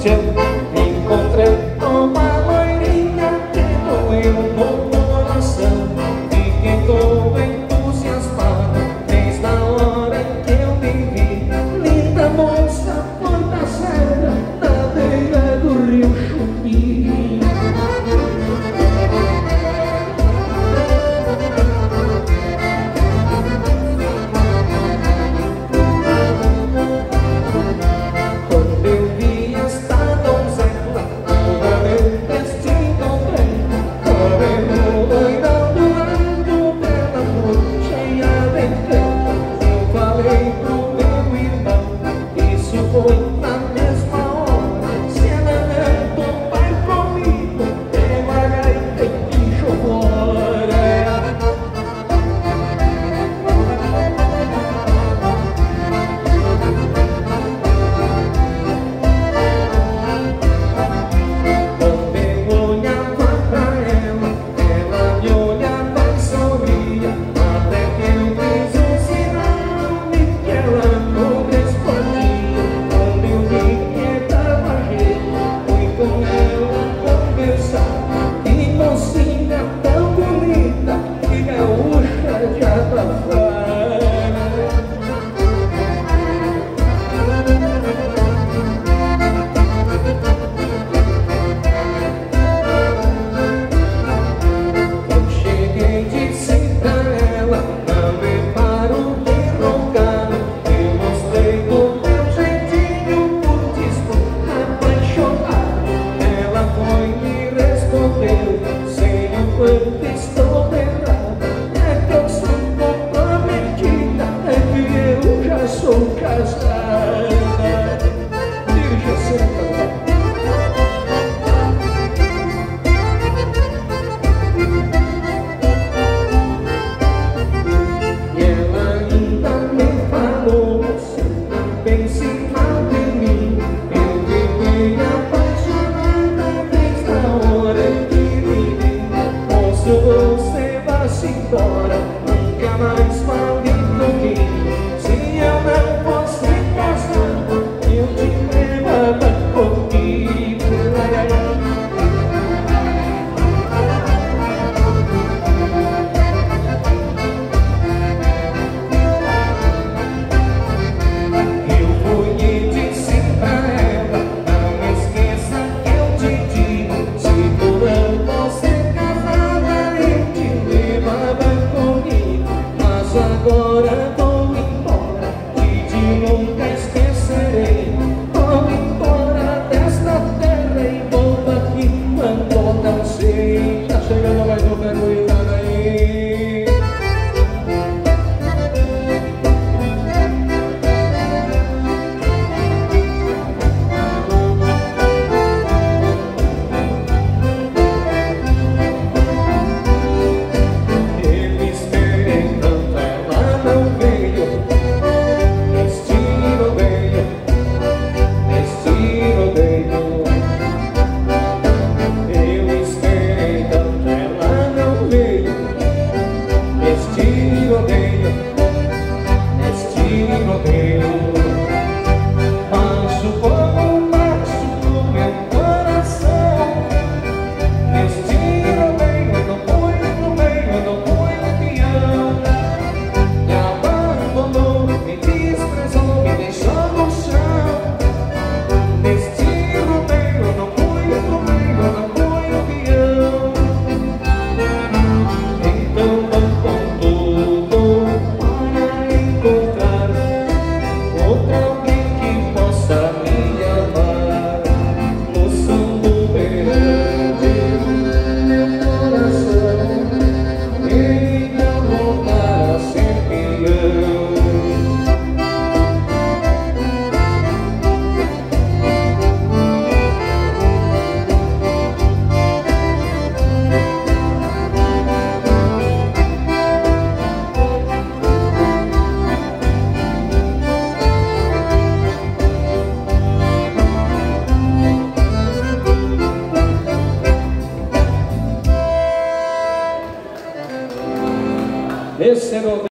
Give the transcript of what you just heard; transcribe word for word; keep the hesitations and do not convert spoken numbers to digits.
Sebastião. Encontrei uma loirinha que doeu no coração. Fiquei todo entusiasmado desde a hora que eu me vi. Linda moça, foi da serra, na beira do rio Chumbim. Estou errada, é que eu sou comprometida, é que eu já sou casada. Dirige a senta. E ela ainda me falou: você não pense mal de mim. Eu fiquei apaixonada desde a hora que me vi. Você vai-se embora, nunca mais fale comigo. Se eu não fosse casado, eu te levava comigo. Eu fui e disse pra ela: não esqueça que eu te digo. Se por não você agora vou embora, que de nunca esquecerei. Vou embora desta terra e vou aqui quando não sei. Tá chegando mais um mergulhado aí. Esse é o